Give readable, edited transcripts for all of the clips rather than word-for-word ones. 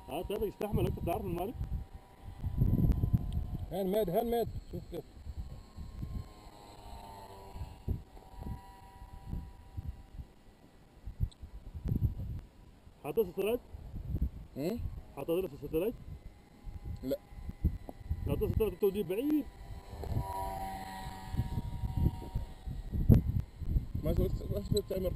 اه طيب يستحمل، انت بتعرف المالك. هاند ميد شوف كيف. حاطط ستلايت. هم؟ حاطط لك ستلايت. لا حاطط ستلايت التوجيه بعيد. ما سويت تعمر.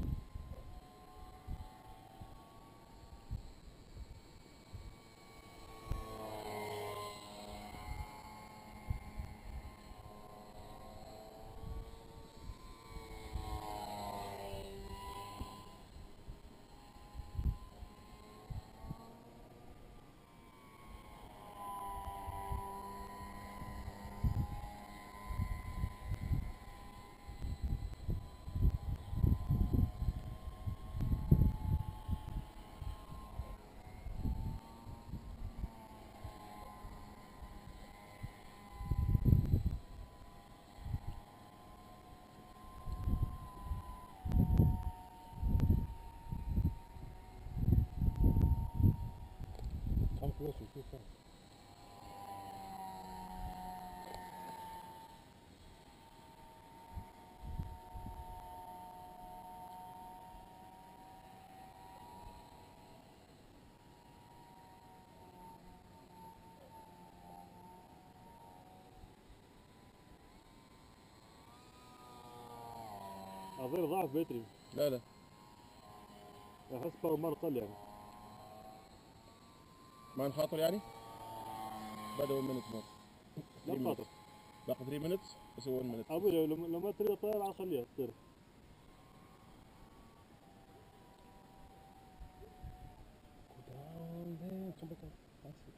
خمس وش شوف فرق. اظن ضعف بيتري. لا احس باور مال قل يعني. ما نخاطر يعني. بدأ 1 minute more. لا 3 minutes. خاطر. باقي 3 minutes بس 1 minute. ابوي لو ما تريد طيارة خليها تصير. Down there. Come back up. That's it.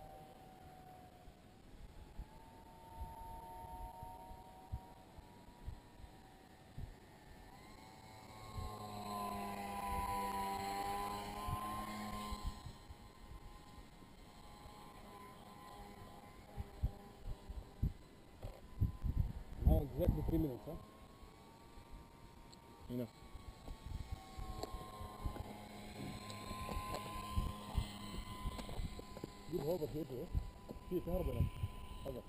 Now exactly 3 minutes, huh? Enough. جيب هوبر كده في كهرباء هنا. هذا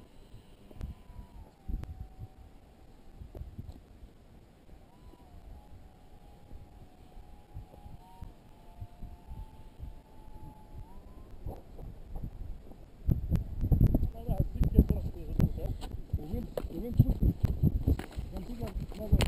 هذا السكة ترى ومين تقول كان تقدر ماذا